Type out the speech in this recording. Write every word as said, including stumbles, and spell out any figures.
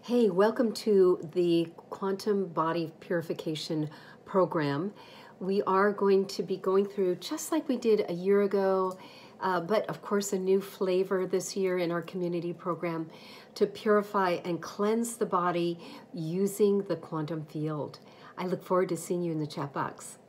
Hey, welcome to the Quantum Body Purification program. We are going to be going through, just like we did a year ago, uh, but of course a new flavor this year in our community program, to purify and cleanse the body using the quantum field. I look forward to seeing you in the chat box.